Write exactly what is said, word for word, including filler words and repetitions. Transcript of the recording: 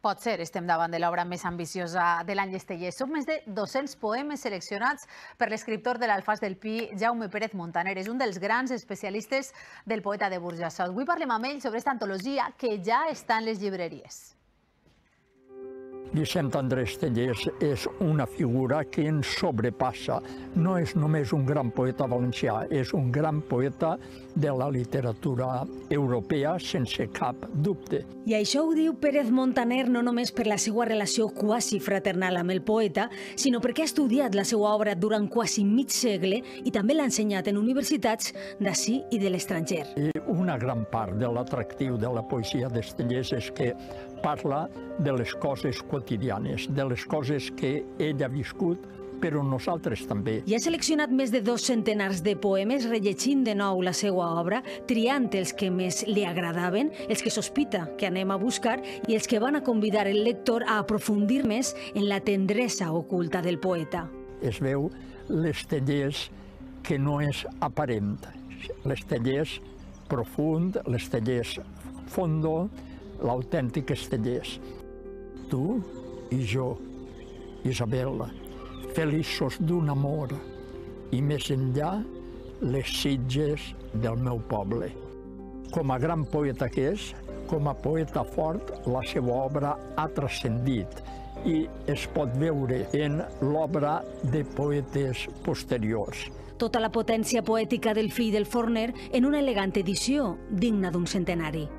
Potser estem davant de l'obra més ambiciosa de l'any Estellés. Són més de dos-cents poemes seleccionats per l'escriptor de l'Alfàs del Pi, Jaume Pérez Montaner. És un dels grans especialistes del poeta de Burjassot. Avui parlem amb ell sobre aquesta antologia que ja està en les llibreries. Vicent Andrés Estellés és una figura que ens sobrepassa. No és només un gran poeta valencià, és un gran poeta de la literatura europea, sense cap dubte. I això ho diu Pérez Montaner no només per la seva relació quasi fraternal amb el poeta, sinó perquè ha estudiat la seva obra durant quasi mig segle i també l'ha ensenyat en universitats d'ací i de l'estranger. Una gran part de l'atractiu de la poesia d'Estellés és que parla de les coses quotidianes, de les coses que ell ha viscut, però nosaltres també. I ha seleccionat més de dos centenars de poemes, rellegint de nou la seva obra, triant els que més li agradaven, els que sospita que anem a buscar i els que van a convidar el lector a aprofundir més en la tendresa oculta del poeta. Es veu l'Estellés que no és aparent, l'Estellés profund, l'Estellés fondo, l'autèntic Estellés. Tu i jo, Isabel, feliços d'un amor, i més enllà les sitges del meu poble. Com a gran poeta que és, com a poeta fort, la seva obra ha transcendit i es pot veure en l'obra de poetes posteriors. Tota la potència poètica del fill del forner en una elegant edició digna d'un centenari.